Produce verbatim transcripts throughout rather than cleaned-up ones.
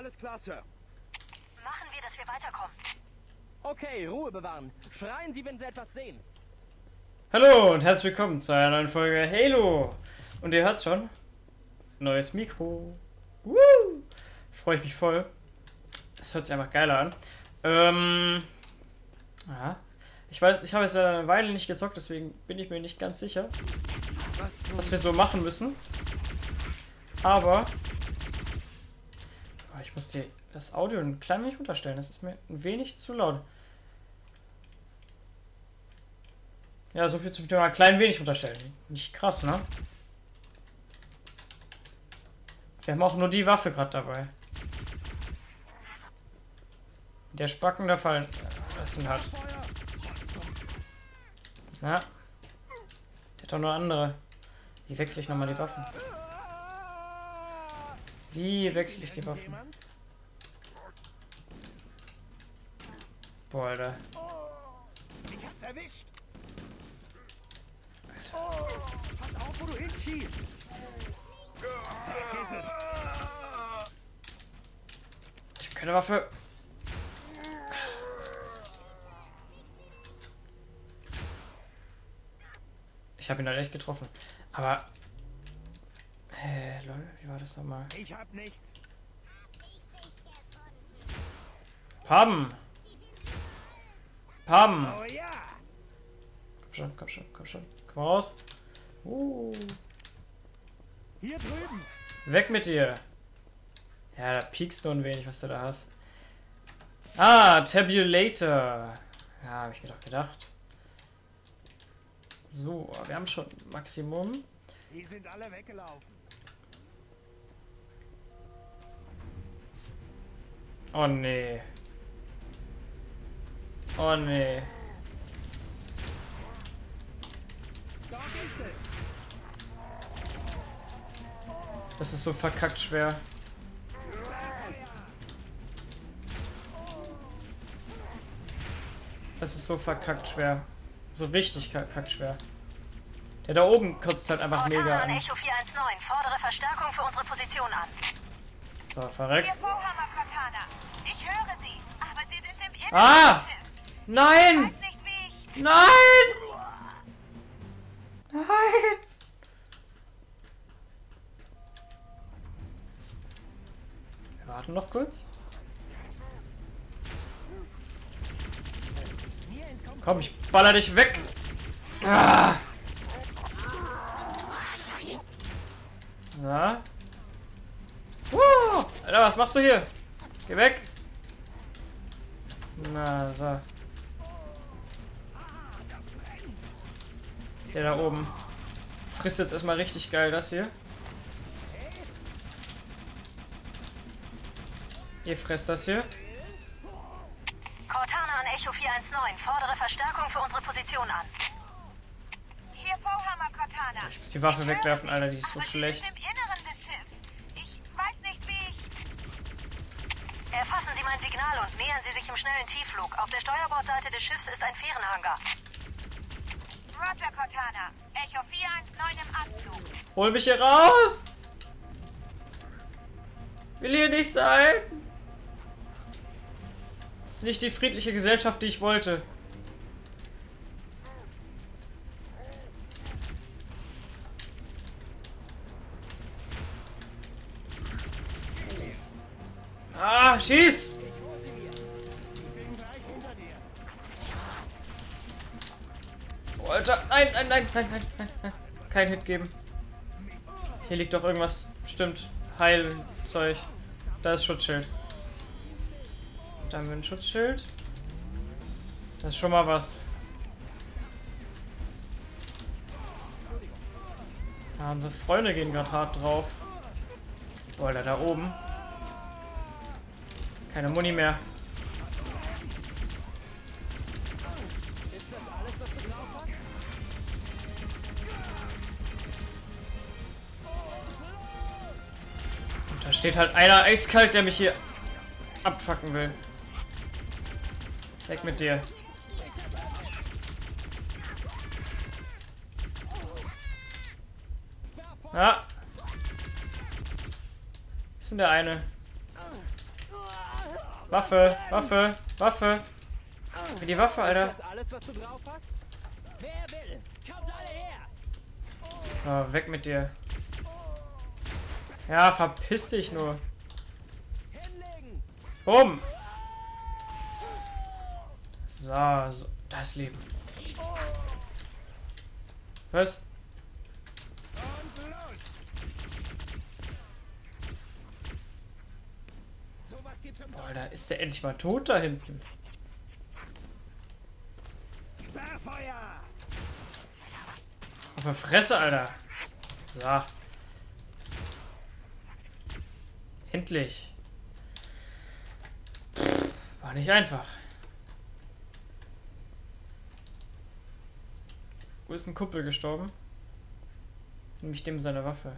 Alles klar, Sir. Machen wir, dass wir weiterkommen. Okay, Ruhe bewahren. Schreien Sie, wenn Sie etwas sehen. Hallo und herzlich willkommen zu einer neuen Folge Halo. Und ihr hört schon, neues Mikro. Woo! Freue ich mich voll. Das hört sich einfach geiler an. Ähm, ja. Ich weiß, ich habe jetzt eine Weile nicht gezockt, deswegen bin ich mir nicht ganz sicher, Was, was wir so machen müssen. Aber oh, ich muss die, das Audio ein klein wenig runterstellen. Das ist mir ein wenig zu laut. Ja, so viel zum Thema ein klein wenig runterstellen. Nicht krass, ne? Wir haben auch nur die Waffe gerade dabei. Der Spacken da fallen lassen hat. Ja. Der hat doch nur andere. Wie wechsle ich nochmal die Waffen? Wie wechsle ich die Waffen? Boah, Alter. Ich hab's erwischt. Oh, pass auf, wo du hinschießt. Vergiss es. Ich habe keine Waffe. Ich habe ihn halt echt getroffen. Aber... Hä, äh, lol, wie war das nochmal? Ich hab nichts. Pam! Pam! Oh ja. Komm schon, komm schon, komm schon. Komm raus. Uh. Hier drüben. Weg mit dir. Ja, da piekst nur ein wenig, was du da hast. Ah, Tabulator. Ja, habe ich mir doch gedacht. So, wir haben schon Maximum. Die sind alle weggelaufen. Oh nee. Oh nee. Dort ist es. Das ist so verkackt schwer. Das ist so verkackt schwer. So richtig verkackt schwer. Der da oben kotzt halt einfach mega Cortana an. an Echo vier eins neun, fordere Verstärkung für unsere Position an. So, verreckt. Hier Vorhammer, Cortana. Ich höre Sie, aber Sie sind im Inneren Ah! des Schiffs. Nein! Ich weiß nicht, wie ich... Nein! Nein! Wir warten noch kurz. Komm, ich baller dich weg! Ah! Na? Uh! Alter, was machst du hier? Geh weg! Na, so. Der da oben frisst jetzt erstmal richtig geil das hier. Ihr fresst das hier. Cortana an Echo vier eins neun, fordere Verstärkung für unsere Position an. Hier Vorhammer, Cortana. Ich muss die Waffe Ich wegwerfen, höre Sie, Alter, die ist so aber Sie schlecht. sind im Inneren des Schiffs. Ich weiß nicht, wie ich... Erfassen Sie mein Signal und nähern Sie sich im schnellen Tiefflug. Auf der Steuerbordseite des Schiffs ist ein Fährenhangar. Roger, Cortana. Echo vier eins neun im Abflug. Hol mich hier raus! Will hier nicht sein! Das ist nicht die friedliche Gesellschaft, die ich wollte. Ah, schieß! Ich bin gleich hinter dir. Oh, Alter, nein, nein, nein, nein, nein, nein, nein. Kein Hit geben. Hier liegt doch irgendwas. Stimmt. Heilzeug. Da ist Schutzschild. Da haben wir ein Schutzschild. Das ist schon mal was. Ja, unsere Freunde gehen gerade hart drauf. Boah, Alter, da oben. Keine Muni mehr. Und da steht halt einer eiskalt, der mich hier abfacken will. Weg mit dir. Ja. Was ist denn der eine? Waffe, Waffe, Waffe. Wie die Waffe, Alter. Ist das alles, was du drauf hast? Wer will? Kommt alle her! Oh, weg mit dir. Ja, verpiss dich nur. Hinlegen! Bumm. So, so, das Leben. Was? Und los! Sowas gibt's umsonst. Boah, da ist der endlich mal tot da hinten. Sperrfeuer! Auf der Fresse, Alter. So. Endlich. War nicht einfach. Wo ist ein Kumpel gestorben? Nämlich dem seine Waffe.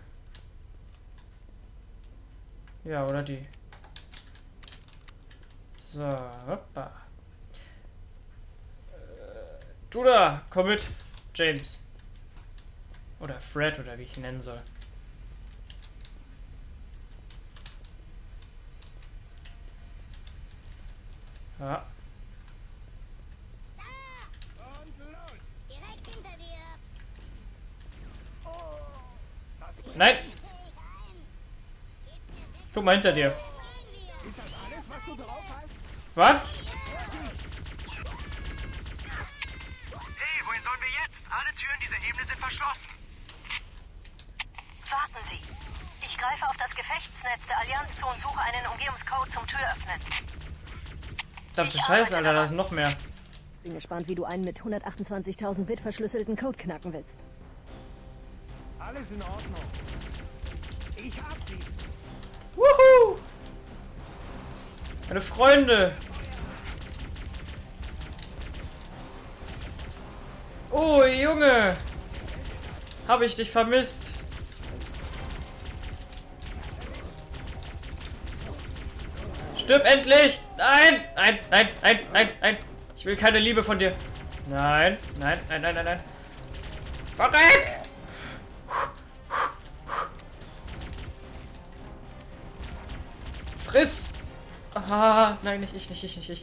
Ja, oder die. So, hoppa. Äh, du da, komm mit. James. Oder Fred, oder wie ich ihn nennen soll. Ja. Und los! Direkt hinter dir. Das Nein! Guck mal hinter dir. ist das alles, was du drauf hast? Was? Hey, wohin sollen wir jetzt? Alle Türen dieser Ebene sind verschlossen. Warten Sie. Ich greife auf das Gefechtsnetz der Allianz zu und suche einen Umgehungscode zum Türöffnen. Verdammte Ich Scheiße, arbeite Alter, da daran. ist noch mehr. Bin gespannt, wie du einen mit hundertachtundzwanzigtausend Bit verschlüsselten Code knacken willst. Alles in Ordnung. Ich hab sie. Wuhu! Meine Freunde! Oh, Junge! Habe ich dich vermisst? Stirb endlich! Nein! Nein, nein, nein, nein, nein! Ich will keine Liebe von dir. Nein, nein, nein, nein, nein, nein. Verreck! Friss! Ah, nein, nicht ich, nicht ich, nicht ich.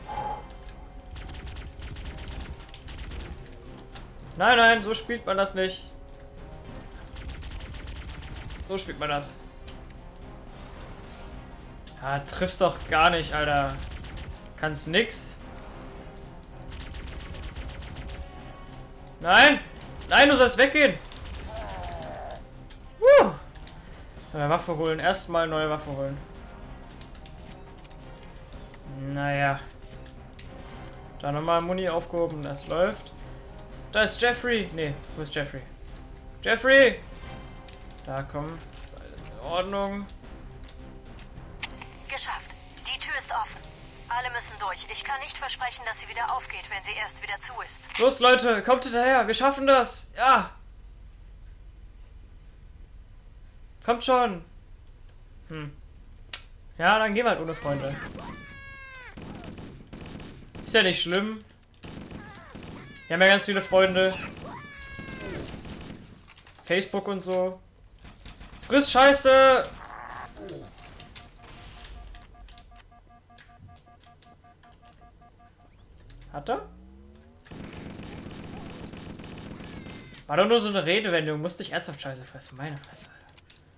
Nein, nein, so spielt man das nicht. So spielt man das. Ah, triffst doch gar nicht, Alter. Kannst nix. Nein! Nein, du sollst weggehen! Woo! Neue Waffe holen. Erstmal neue Waffe holen. Naja. Da nochmal Muni aufgehoben. Das läuft. Da ist Jeffrey. Nee, wo ist Jeffrey? Jeffrey! Da, komm. Ist alles in Ordnung. Geschafft. Die Tür ist offen. Alle müssen durch. Ich kann nicht versprechen, dass sie wieder aufgeht, wenn sie erst wieder zu ist. Los, Leute, kommt hinterher. Wir schaffen das. Ja. Kommt schon. Hm. Ja, dann gehen wir halt ohne Freunde. Ist ja nicht schlimm. Wir haben ja ganz viele Freunde. Facebook und so. Friss Scheiße! Hat er? War doch nur so eine Redewendung. Musste ich ernsthaft Scheiße fressen. Meine Fresse, Alter.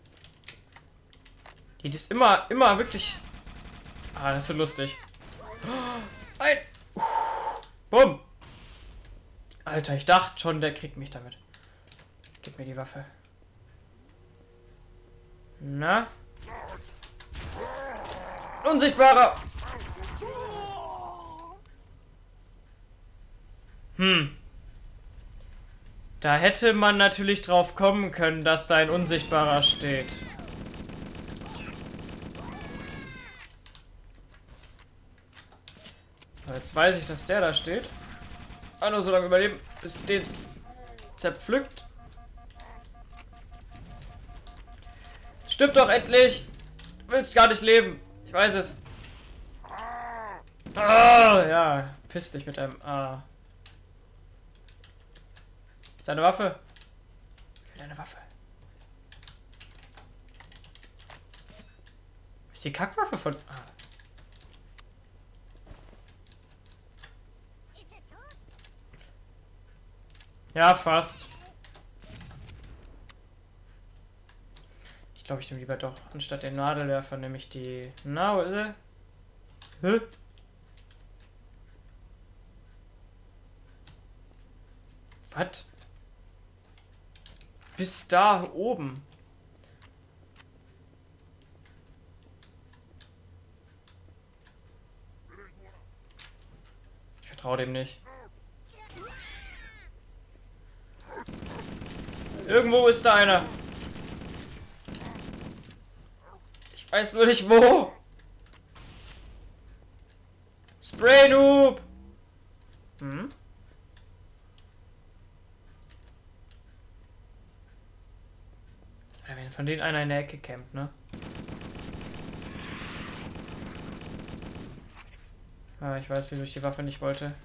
Die ist immer, immer wirklich... Ah, das ist so lustig. Ein... Bumm! Alter, ich dachte schon, der kriegt mich damit. Gib mir die Waffe. Na? Unsichtbarer! Hm. Da hätte man natürlich drauf kommen können, dass da ein Unsichtbarer steht. Aber jetzt weiß ich, dass der da steht. Ah, nur so lange überleben, bis es den zerpflückt. Stimmt doch endlich! Du willst gar nicht leben. Ich weiß es. Ah, ja. Piss dich mit einem A. Seine Waffe. Ich will deine Waffe. Ist die Kackwaffe von... Ah. Ja, fast. Ich glaube, ich nehme lieber doch, anstatt den Nadelwerfer, nehme ich die... Na, wo ist er? Hä? Was? Bis da oben. Ich vertraue dem nicht. Irgendwo ist da einer. Ich weiß nur nicht wo. Spray Noob. Hm? Ja, wenn von denen einer in der Ecke campt, ne? Ah, ich weiß, wieso ich die Waffe nicht wollte.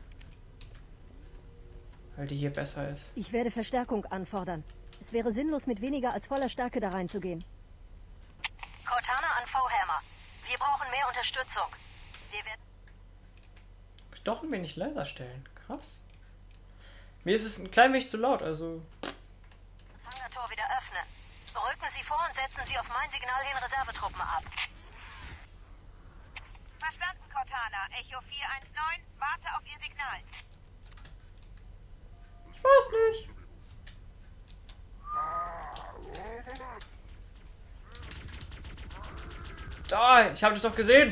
Weil die hier besser ist. Ich werde Verstärkung anfordern. Es wäre sinnlos, mit weniger als voller Stärke da reinzugehen. Cortana an V-Hammer. Wir brauchen mehr Unterstützung. Wir werden... Doch ein wenig leiser stellen. Krass. Mir ist es ein klein wenig zu laut, also... das Hangartor wieder öffnen. Rücken Sie vor und setzen Sie auf mein Signal hin Reservetruppen ab. Verstanden, Cortana. Echo vier eins neun, warte auf Ihr Signal. Ich weiß nicht. Da, ich habe dich doch gesehen.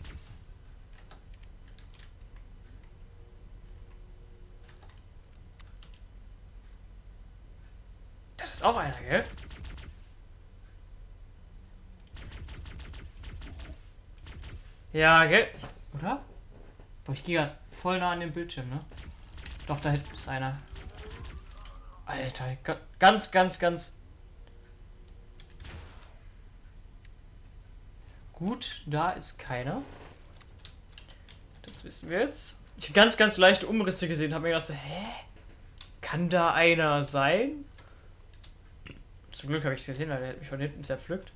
Das ist auch einer, gell? Ja, gell? Oder? Boah, ich gehe gerade voll nah an den Bildschirm, ne? Doch, da hinten ist einer. Alter, ganz, ganz, ganz... Gut, da ist keiner. Das wissen wir jetzt. Ich habe ganz, ganz leichte Umrisse gesehen, habe mir gedacht so, hä? Kann da einer sein? Zum Glück habe ich es gesehen, weil der hat mich von hinten zerpflückt.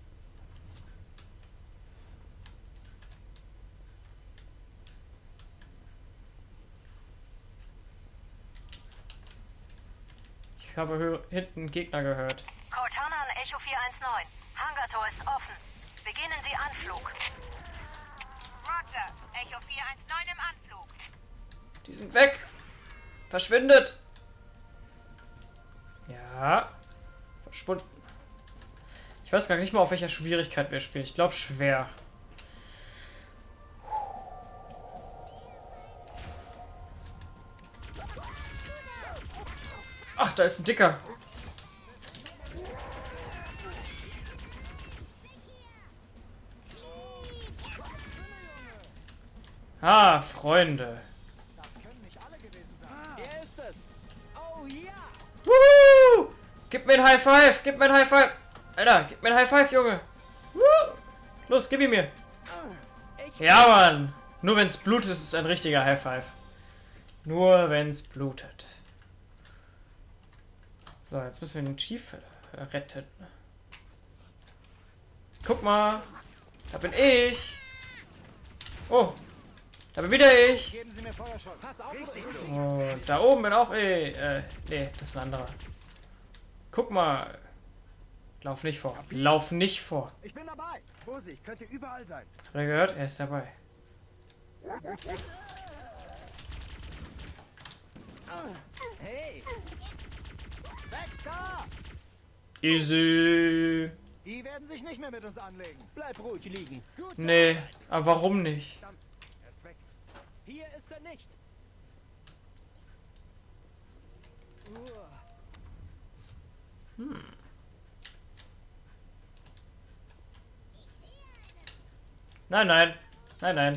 Ich habe hinten Gegner gehört. Cortana an Echo vier eins neun. Hangartor ist offen. Beginnen Sie Anflug. Roger. Echo vier eins neun im Anflug. Die sind weg. Verschwindet. Ja. Verschwunden. Ich weiß gar nicht mal, auf welcher Schwierigkeit wir spielen. Ich glaube schwer. Ach, da ist ein Dicker. Ah, Freunde. Das können nicht alle gewesen sein. Er ist es. Oh ja. Wuhu! Gib mir ein High Five. Gib mir ein High Five. Alter, gib mir ein High Five, Junge. Wuhu! Los, gib ihn mir. Ja, Mann. Nur wenn es blutet, ist es ein richtiger High Five. Nur wenn es blutet. So, jetzt müssen wir den Chief retten. Guck mal. Da bin ich. Oh. Da bin wieder ich. Geben Sie mir Feuerschutz. Pass auf, richtig so. Und da oben bin auch ich. Äh, nee, das ist ein anderer. Guck mal. Lauf nicht vor. Lauf nicht vor. Ich bin dabei. Vorsicht, könnte überall sein. Hat er gehört? Er ist dabei. Hey! Weg da! Easy. Die werden sich nicht mehr mit uns anlegen. Bleib ruhig liegen. Gut. Nee, aber warum nicht? Verdammt, er ist weg. Hier ist er nicht. Hm. Nein, nein. Nein, nein.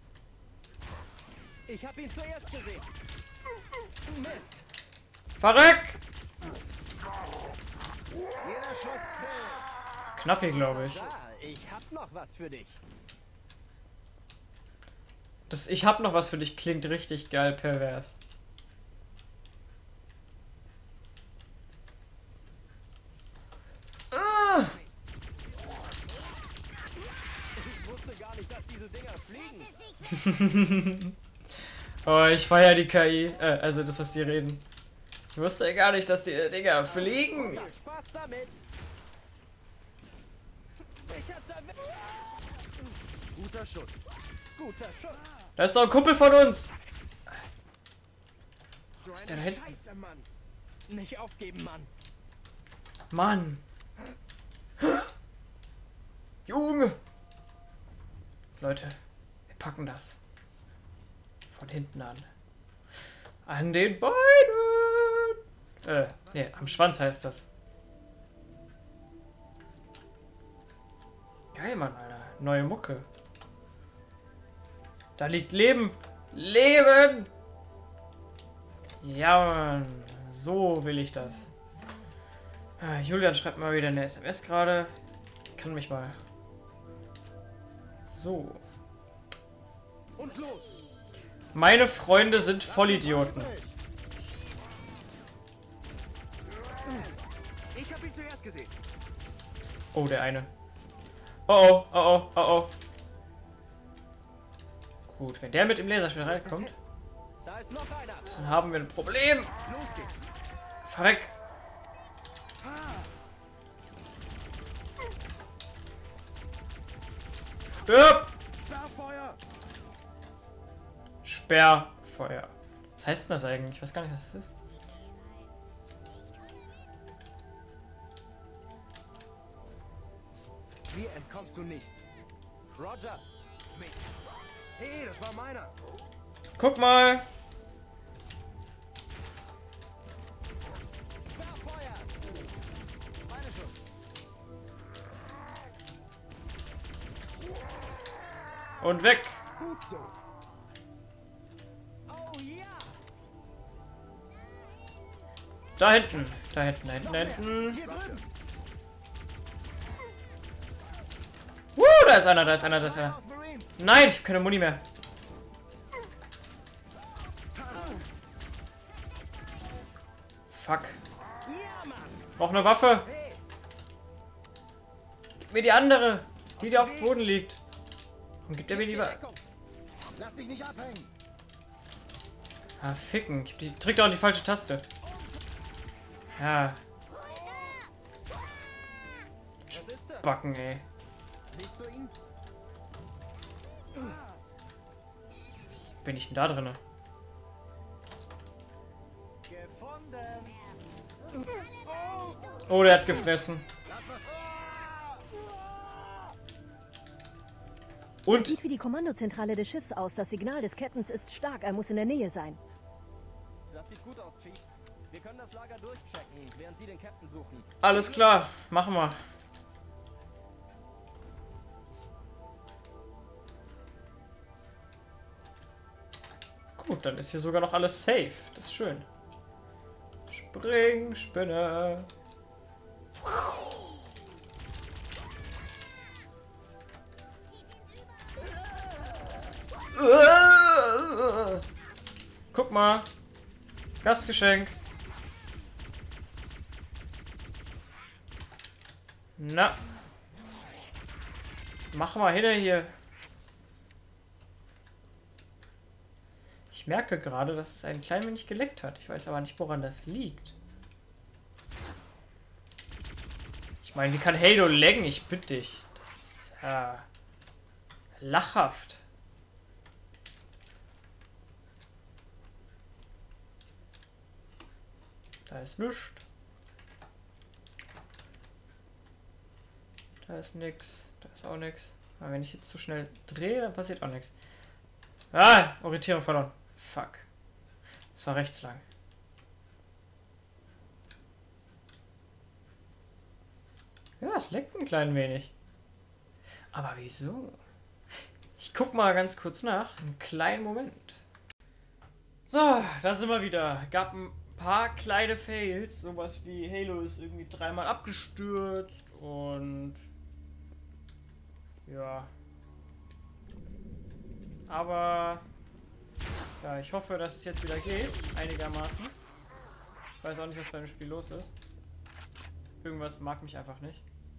Ich habe ihn zuerst gesehen. Mist. Verreck! Jeder Schuss zählt. Knapp hier, glaube ich. Da, ich hab noch was für dich. Das Ich hab noch was für dich klingt richtig geil pervers. Ah! Ich wusste gar nicht, dass diese Dinger fliegen. Oh, ich feier die K I. Äh, also das, was die reden. Ich wusste ja gar nicht, dass die Dinger fliegen. Spaß damit. Ich hab's erwischt. Guter Schuss. Guter Schuss. Da ist doch ein Kumpel von uns. So ist der eine da hinten? Scheiße, Mann. Nicht aufgeben, Mann. Mann. Junge. Leute, wir packen das. Von hinten an. An den Beinen. Äh, nee, am Schwanz heißt das. Geil, Mann, Alter. Neue Mucke. Da liegt Leben. Leben! Ja, Mann. So will ich das. Ah, Julian schreibt mal wieder eine S M S gerade. Kann mich mal. So. Und los. Meine Freunde sind Vollidioten. Ich hab ihn zuerst gesehen. Oh, der eine. Oh, oh, oh, oh, oh. Gut, wenn der mit dem Laserschwert reinkommt, Da ist noch einer. dann haben wir ein Problem. Los geht's. Verreck. Stirb! Sperrfeuer. Sperrfeuer. Was heißt denn das eigentlich? Ich weiß gar nicht, was das ist. Mir entkommst du nicht. Roger. Mist. Hey, das war meiner. Guck mal. Sperrfeuer. Meine schon. Und weg. Gut so. Oh ja. Da hinten. Da hinten, da hinten, da hinten. Hier drüben. Uh, da ist einer, da ist einer, da ist einer. Aus Marines. Nein, ich habe keine Muni mehr. Fuck. Ja, Mann. Brauch eine Waffe. Hey, Gib mir die andere. Die, die auf dem Boden liegt. Und gibt er mir die Waffe. Deckung. lass dich nicht abhängen. Ah, ficken. Ich die, drück doch die falsche Taste. Ja, Was ist das? Backen, ey. Siehst du ihn? Bin ich denn da drin? Gefunden. Oh, der hat gefressen. Und Sieht wie die Kommandozentrale des Schiffs aus. Das Signal des Captains ist stark. Er muss in der Nähe sein. Das sieht gut aus, Chief. Wir können das Lager durchchecken, während Sie den Captain suchen. alles klar. Machen wir. Gut, dann ist hier sogar noch alles safe. Das ist schön. Spring, Spinne. Guck mal. Gastgeschenk. Na. Was machen wir hin hier? Ich merke gerade, dass es ein klein wenig geleckt hat. Ich weiß aber nicht, woran das liegt. Ich meine, wie kann Halo laggen? Ich bitte dich. Das ist äh, lachhaft. Da ist nichts. Da ist nix. Da ist auch nix. Aber wenn ich jetzt zu schnell drehe, dann passiert auch nichts. Ah, Orientierung verloren. Fuck. Das war rechts lang. Ja, es leckt ein klein wenig. Aber wieso? Ich guck mal ganz kurz nach. Einen kleinen Moment. So, da sind wir wieder. Gab ein paar kleine Fails. Sowas wie Halo ist irgendwie dreimal abgestürzt und ja. Aber ja, ich hoffe, dass es jetzt wieder geht. Einigermaßen. Ich weiß auch nicht, was bei dem Spiel los ist. Irgendwas mag mich einfach nicht.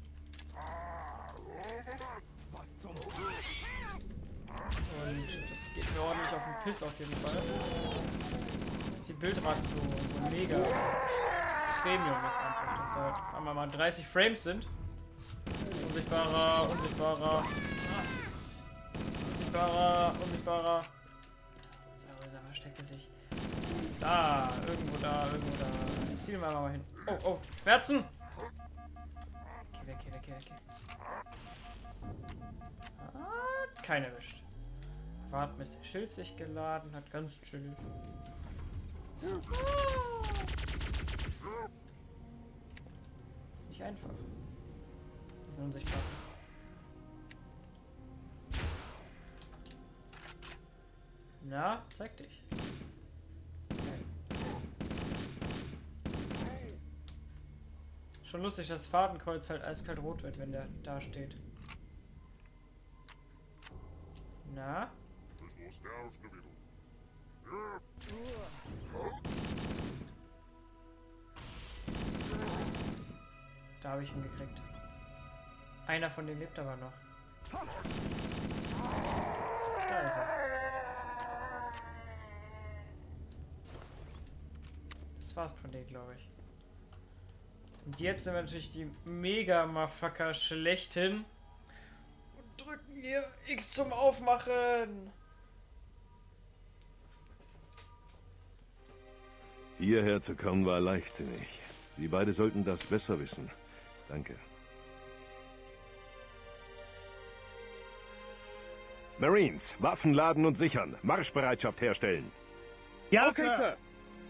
Was zum... Und das geht mir ordentlich auf den Piss auf jeden Fall. die Bildrate so, so mega Premium ist einfach. Dass halt auf einmal mal dreißig Frames sind. Unsichtbarer, unsichtbarer. Ah. Unsichtbarer, unsichtbarer. So, wo versteckt er sich? Da, irgendwo da, irgendwo da. Ziehen wir mal hin. Oh, oh, Schmerzen! Okay, weg, weg, weg, weg. Ah, keiner erwischt. Warten, bis der Schild sich geladen hat. Ganz chillig. Ist nicht einfach. Die sind unsichtbar. Na, zeig dich. Schon lustig, dass das Fadenkreuz halt eiskalt rot wird, wenn der da steht. Na? Da habe ich ihn gekriegt. Einer von denen lebt aber noch. Da ist er. Das war's von denen, glaube ich. Und jetzt sind wir natürlich die Mega-Motherfucker schlechthin. Und drücken hier X zum Aufmachen. Hierher zu kommen war leichtsinnig. Sie beide sollten das besser wissen. Danke. Marines, Waffen laden und sichern. Marschbereitschaft herstellen. Ja, okay, Sir. Sir.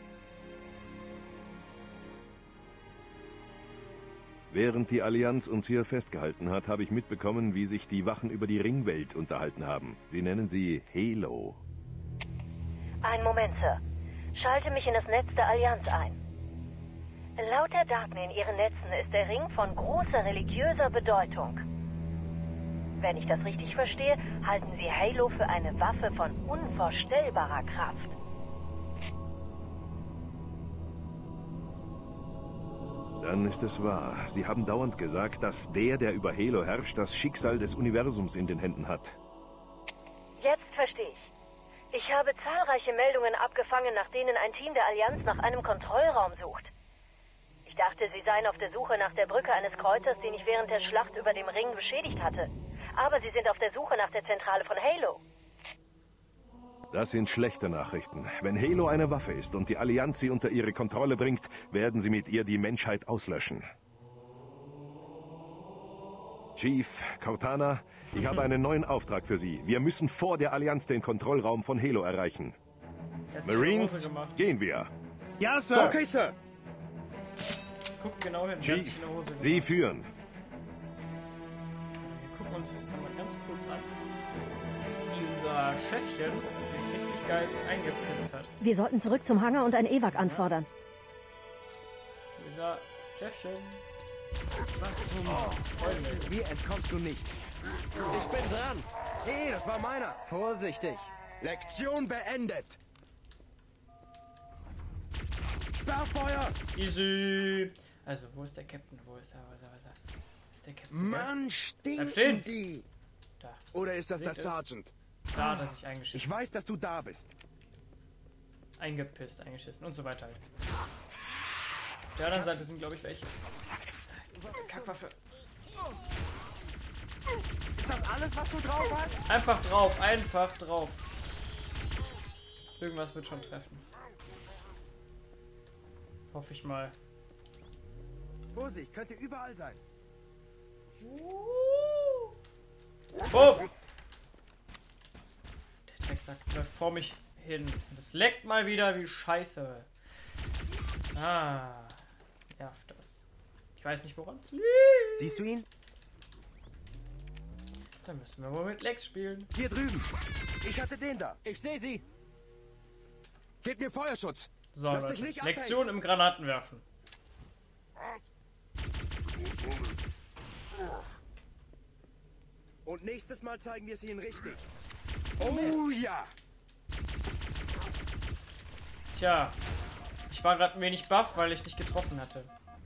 Während die Allianz uns hier festgehalten hat, habe ich mitbekommen, wie sich die Wachen über die Ringwelt unterhalten haben. Sie nennen sie Halo. Einen Moment, Sir. Schalte mich in das Netz der Allianz ein. Laut der Daten in ihren Netzen ist der Ring von großer religiöser Bedeutung. Wenn ich das richtig verstehe, halten sie Halo für eine Waffe von unvorstellbarer Kraft. Dann ist es wahr. Sie haben dauernd gesagt, dass der, der über Halo herrscht, das Schicksal des Universums in den Händen hat. Jetzt verstehe ich. Ich habe zahlreiche Meldungen abgefangen, nach denen ein Team der Allianz nach einem Kontrollraum sucht. Ich dachte, sie seien auf der Suche nach der Brücke eines Kreuzers, den ich während der Schlacht über dem Ring beschädigt hatte. Aber sie sind auf der Suche nach der Zentrale von Halo. Das sind schlechte Nachrichten. Wenn Halo eine Waffe ist und die Allianz sie unter ihre Kontrolle bringt, werden sie mit ihr die Menschheit auslöschen. Chief, Cortana, ich habe einen neuen Auftrag für Sie. Wir müssen vor der Allianz den Kontrollraum von Halo erreichen. Marines, gehen wir. Ja, Sir. Okay, Sir. Guck genau hin. Chief, Sie führen. Wir gucken uns das jetzt mal ganz kurz an. Wie unser Chefchen richtig geil eingepisst hat. Wir sollten zurück zum Hangar und ein Evac anfordern. Unser Chefchen. Was zum... Oh, Freunde, mir entkommst du nicht. Ich bin dran. Hey, das war meiner. Vorsichtig. Lektion beendet. Sperrfeuer. Easy. Also, wo ist der Captain? Wo ist er? Wo ist er? Wo ist er? Ist der Captain? Mann, stinken stehen. die. Da. Oder ist das Seht der Sergeant? Da hat er sich eingeschissen. Ich weiß, dass du da bist. Eingepisst, eingeschissen und so weiter. Auf der anderen Seite sind, glaube ich, welche. Kackwaffe. Ist das alles, was du drauf hast? Einfach drauf, einfach drauf. Irgendwas wird schon treffen. Hoffe ich mal. Vorsicht, könnte überall sein. Oh! Der Drecksack läuft vor mich hin. Das leckt mal wieder wie Scheiße. Ah, nervt das. Ich weiß nicht, woran es liegt. Siehst du ihn? Dann müssen wir wohl mit Lex spielen. Hier drüben. Ich hatte den da. Ich sehe sie. Gib mir Feuerschutz. So, Lass dich Leute. nicht Lektion im Granatenwerfen. Und nächstes Mal zeigen wir es ihnen richtig. Oh ja. Tja, ich war gerade ein wenig baff, weil ich nicht getroffen hatte.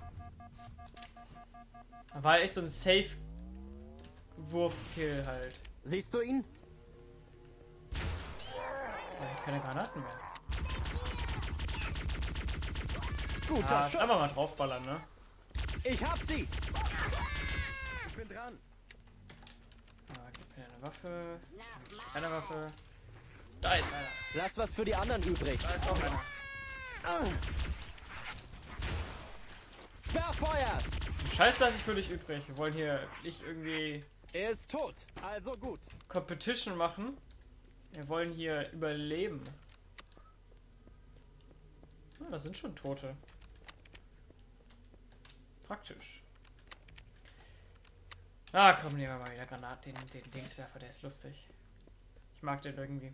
Da war echt so ein Safe-Wurf-Kill halt. Siehst du ihn? Ja, ich habe keine Granaten mehr. Guter Ah, Schuss. einfach mal draufballern, ne? Ich hab sie. Ich bin dran. Ah, gib mir eine Waffe. Eine Waffe. Da ist einer. Lass was für die anderen übrig. Da ist auch einer. Sperrfeuer. Scheiß lasse ich für dich übrig. Wir wollen hier nicht irgendwie Er ist tot. Also gut. Competition machen. Wir wollen hier überleben. Ah, das sind schon Tote. Praktisch. Ah, komm, nehmen wir mal wieder Granat. Den, den Dingswerfer, der ist lustig. Ich mag den irgendwie.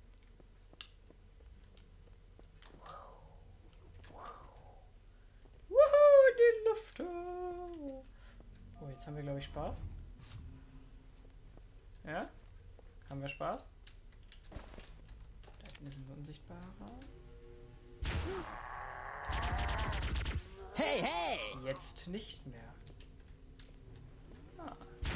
Wuhu, in die Luft. Oh, jetzt haben wir, glaube ich, Spaß. Ja? Haben wir Spaß? Da hinten ist ein Unsichtbarer. Hey, hey! Jetzt nicht mehr. Ah.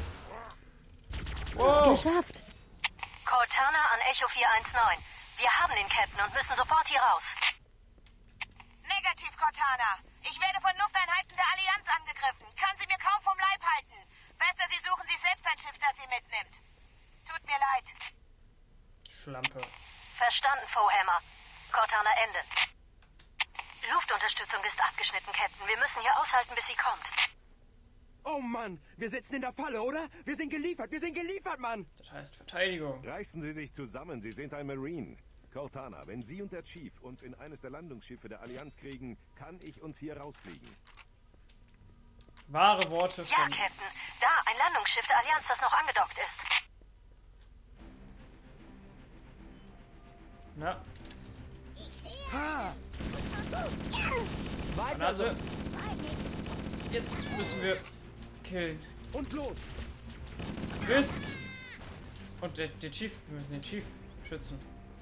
Wow! Geschafft! Cortana an Echo vier eins neun. Wir haben den Captain und müssen sofort hier raus. Negativ, Cortana. Ich werde von Lufteinheiten der Allianz angegriffen. Kann sie mir kaum vom Leib halten. Besser, Sie suchen sich selbst ein Schiff, das sie mitnimmt. Tut mir leid. Schlampe. Verstanden, Foehammer. Cortana, Ende. Luftunterstützung ist abgeschnitten, Captain. Wir müssen hier aushalten, bis sie kommt. Oh Mann, wir sitzen in der Falle, oder? Wir sind geliefert, wir sind geliefert, Mann! Das heißt Verteidigung. Reißen Sie sich zusammen, Sie sind ein Marine. Cortana, wenn Sie und der Chief uns in eines der Landungsschiffe der Allianz kriegen, kann ich uns hier rausfliegen. Wahre Worte Ja, von... Captain. Da, ein Landungsschiff der Allianz, das noch angedockt ist. Na, Ha! Weiter so. Granate. Jetzt müssen wir killen. Und los! Bis! Und der, der Chief, wir müssen den Chief schützen.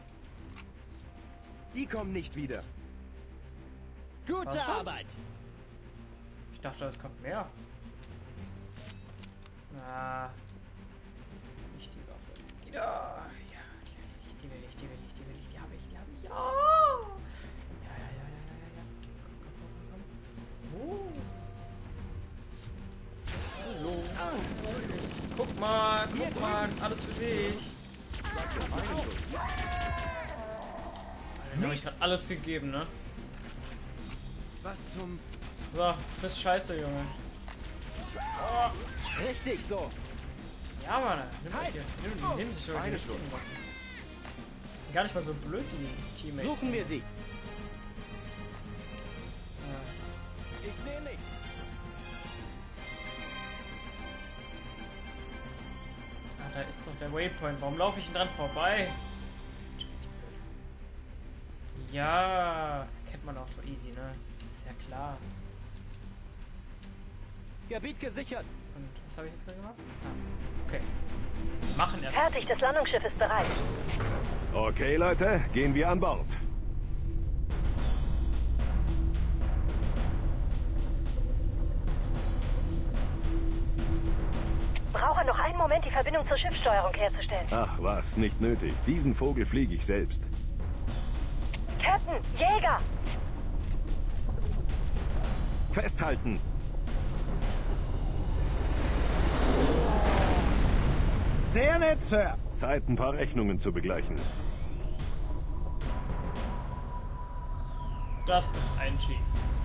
Die kommen nicht wieder. Gute Was? Arbeit. Ich dachte, es kommt mehr. Na. Nicht die Waffe. Die da. Ja, die will ich, die will ich, die will ich, die will ich, die habe ich, die habe ich. Ja. Ja, ja, ja, ja, ja, ja. Komm, komm, komm, komm, komm. Oh. Hallo. Guck mal, guck mal, das ist alles für dich. Alter, habe ich gerade alles gegeben, ne? Was zum... So, friss Scheiße, Junge. Oh. Richtig so. Ja, Mann, nimm halt hier. Nimm, die nehmen sich sogar die Eine richtigen Waffen. Gar nicht mal so blöd, die Teammates. Suchen wir sie. Ja. Ich sehe nichts. Ah, da ist doch der Waypoint. Warum laufe ich denn dran vorbei? Ja, kennt man auch so easy, ne? Das ist ja klar. Gebiet gesichert. Und was habe ich jetzt gerade gemacht? Ah, okay. Wir machen erst. Fertig, das Landungsschiff ist bereit. Okay, Leute, gehen wir an Bord. Brauche noch einen Moment, die Verbindung zur Schiffssteuerung herzustellen. Ach was, nicht nötig. Diesen Vogel fliege ich selbst. Captain, Jäger! Festhalten! Sehr nett, Sir! Zeit, ein paar Rechnungen zu begleichen. Das ist ein Chief.